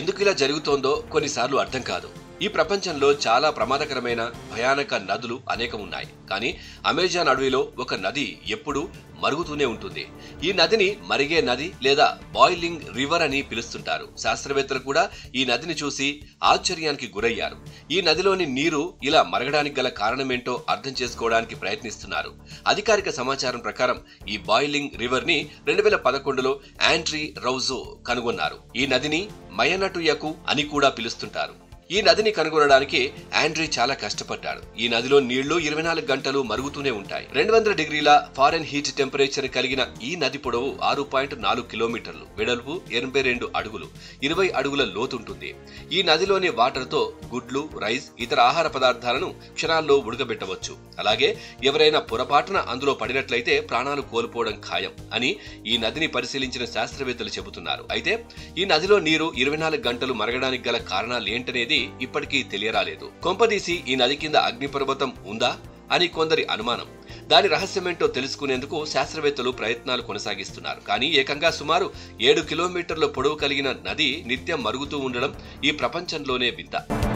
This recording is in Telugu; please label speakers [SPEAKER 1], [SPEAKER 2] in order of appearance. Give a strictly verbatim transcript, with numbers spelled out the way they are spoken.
[SPEAKER 1] ఎందుకు ఇలా జరుగుతోందో కొన్నిసార్లు అర్థం కాదు. ఈ ప్రపంచంలో చాలా ప్రమాదకరమైన భయానక నదులు అనేకం ఉన్నాయి. కానీ అమెజాన్ అడవిలో ఒక నది ఎప్పుడూ మరుగుతూనే ఉంటుంది. ఈ నదిని మరిగే నది లేదా బాయిలింగ్ రివర్ అని పిలుస్తుంటారు. శాస్త్రవేత్తలు కూడా ఈ నదిని చూసి ఆశ్చర్యానికి గురయ్యారు. ఈ నదిలోని నీరు ఇలా మరగడానికి గల కారణమేంటో అర్థం చేసుకోవడానికి ప్రయత్నిస్తున్నారు. అధికారిక సమాచారం ప్రకారం ఈ బాయిలింగ్ రివర్ ని రెండు వేల పదకొండులో ఆండ్రీ రౌజో కనుగొన్నారు. ఈ నదిని మయనటుయకు అని కూడా పిలుస్తుంటారు. ఈ నదిని కనుగొనడానికి ఆండ్రీ చాలా కష్టపడ్డాడు. ఈ నదిలో నీళ్లు ఇరవై నాలుగు గంటలు మరుగుతూనే ఉంటాయి. రెండు వందల డిగ్రీల ఫారెన్ హీట్ టెంపరేచర్ కలిగిన ఈ నది పొడవు ఆరు పాయింట్ నాలుగు కిలోమీటర్లు, వెడల్పు ఎనభై రెండు అడుగులు, ఇరవై అడుగుల లోతుంటుంది. ఈ నదిలోని వాటర్ తో గుడ్లు, రైస్, ఇతర ఆహార పదార్థాలను క్షణాల్లో ఉడకబెట్టవచ్చు. అలాగే ఎవరైనా పొరపాటున అందులో పడినట్లయితే ప్రాణాలు కోల్పోవడం ఖాయం అని ఈ నదిని పరిశీలించిన శాస్త్రవేత్తలు చెబుతున్నారు. అయితే ఈ నదిలో నీరు ఇరవై నాలుగు గంటలు మరగడానికి గల కారణాలు ఏంటనేది ఇప్పటికీ తెలియరాలేదు. కొంపదీసి ఈ నది కింద అగ్నిపర్వతం ఉందా అని కొందరి అనుమానం. దాని రహస్యమేంటో తెలుసుకునేందుకు శాస్త్రవేత్తలు ప్రయత్నాలు కొనసాగిస్తున్నారు. కానీ ఏకంగా సుమారు ఏడు కిలోమీటర్ల పొడవు కలిగిన నది నిత్యం మరుగుతూ ఉండడం ఈ ప్రపంచంలోనే వింత.